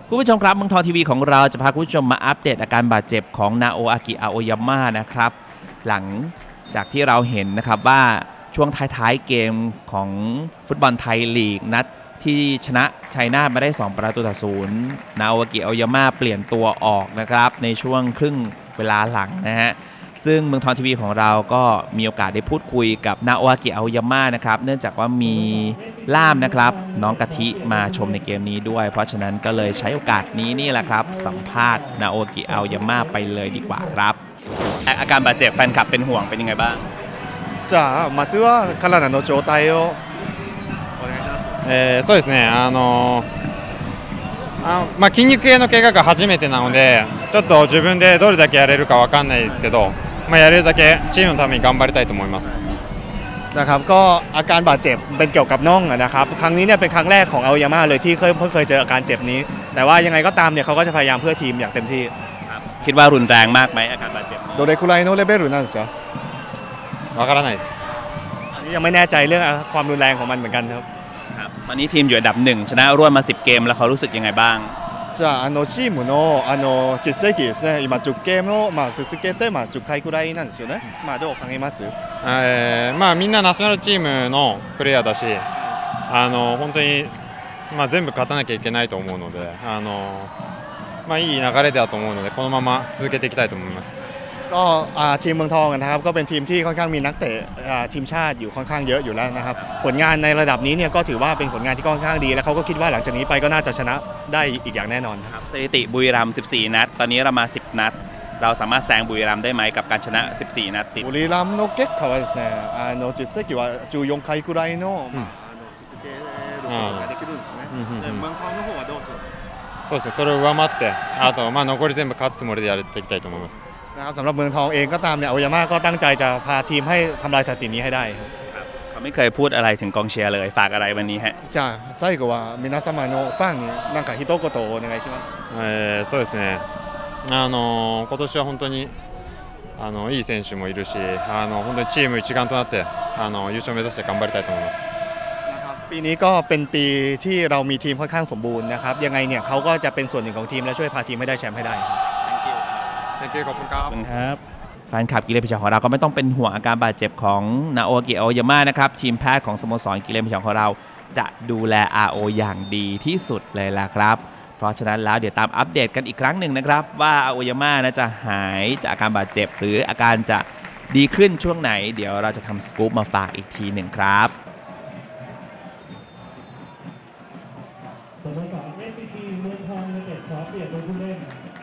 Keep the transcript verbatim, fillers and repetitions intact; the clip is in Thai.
คุณผู้ชมครับเมืองทองทีวีของเราจะพาคุณผู้ชมมาอัปเดตอาการบาดเจ็บของนาโออากิอาโอยาม่านะครับหลังจากที่เราเห็นนะครับว่าช่วงท้ายๆเกมของฟุตบอลไทยลีกนัดที่ชนะชัยนาทมาได้สองประตูต่อศูนย์นาโออากิอาโอยาม่าเปลี่ยนตัวออกนะครับในช่วงครึ่งเวลาหลังนะฮะซึ่งเมืองทองทีวีของเราก็มีโอกาสได้พูดคุยกับนาโออากิอาโอยาม่านะครับเนื่องจากว่ามีล่ามนะครับน้องกะทิมาชมในเกมนี้ด้วยเพราะฉะนั้นก็เลยใช้โอกาสนี้นี่แหละครับสัมภาษณ์นาโออากิอาโอยาม่าไปเลยดีกว่าครับอาการบาดเจ็บแฟนคลับเป็นห่วงเป็นยังไงบ้างじゃあまずは体の状態をお願いします。 えー、そうですね。あのあまあ筋肉系の怪我が初めてなので、ちょっと自分でどれだけやれるかわかんないですけど、まあやれるだけチームのために頑張りたいと思います。 นะครับก็อาการบาดเจ็บเป็นเกี่ยวกับน่องนะครับครั้งนี้เนี่ยเป็นครั้งแรกของอาโอยาม่าเลยที่เคยเพิ่งเคยเจออาการเจ็บนี้แต่ว่ายังไงก็ตามเนี่ยเขาก็จะพยายามเพื่อทีมอย่างเต็มที่คิดว่ารุนแรงมากไหมอาการบาดเจ็บどれくらいのレベルなんですかわからないですอันนี้ยังไม่แน่ใจเรื่องความรุนแรงของมันเหมือนกันครับครับตอนนี้ทีมอยู่อันดับหนึ่งชนะรวดมาสิบเกมแล้วเขารู้สึกยังไงบ้างじゃああのチームのあの実績ですね今じゅうゲームをまあ続けてまあじゅっかいくらいなんですよねまあどう考えますえー、まあみんなナショナルチームのプレーヤーだしあの本当にまあ全部勝たなきゃいけないと思うのであのまあいい流れだと思うのでこのまま続けていきたいと思いますก็ทีมเมืองทองนะครับก็เป็นทีมที่ค่อนข้างมีนักเตะทีมชาติอยู่ค่อนข้างเยอะอยู่แล้วนะครับผลงานในระดับนี้เนี่ยก็ถือว่าเป็นผลงานที่ค่อนข้างดีและเขาก็คิดว่าหลังจากนี้ไปก็น่าจะชนะได้อีกอย่างแน่นอนครับสถิติบุรีรัมย์สิบสี่นัดตอนนี้เรามาสิบนัดเราสามารถแซงบุรีรัมย์ได้ไหมกับการชนะสิบสี่นัดติดบุรีรัมย์の結果はですねあの実績はじゅうよんかいくらいのまああの続けることができるんですねเมืองทองの方はどうするそうですねそれを上回ってあとまあ残り全部勝つつもりでやっていきたいと思いますนะครับสำหรับเมืองทองเองก็ตามเนี่ยอาโอยาม่าก็ตั้งใจจะพาทีมให้ทำลายสถิตินี้ให้ได้ครับเขาไม่เคยพูดอะไรถึงกองเชียร์เลยฝากอะไรวันนี้ฮะじゃあ最後は皆様のファンになんか一言お願いしますえー、そうですねあの今年は本当にあのいい選手もいるしあの本当にチーム一丸となってあの優勝を目指して頑張りたいと思いますปีนี้ก็เป็นปีที่เรามีทีมค่อนข้างสมบูรณ์นะครับยังไงเนี่ยเขาก็จะเป็นส่วนหนึ่งของทีมและช่วยพาทีมให้ได้แชมป์ให้ได้ Thank you ขอบคุณครับแฟนคลับกิเลนพยองของเราก็ไม่ต้องเป็นห่วงอาการบาดเจ็บของนาโออากิอาโอยาม่านะครับทีมแพทย์ของสโมสรกิเลนพยองของเราจะดูแล อาร์ โอ อย่างดีที่สุดเลยล่ะครับเพราะฉะนั้นแล้วเดี๋ยวตามอัปเดตกันอีกครั้งหนึ่งนะครับว่าอาโอยาม่านะจะหายจากอาการบาดเจ็บหรืออาการจะดีขึ้นช่วงไหนเดี๋ยวเราจะทำสกู๊ปมาฝากอีกทีหนึ่งครับสโมสร เอส ซี จี เมืองทองยูไนเต็ดขอเปลี่ยนตัวผู้เล่น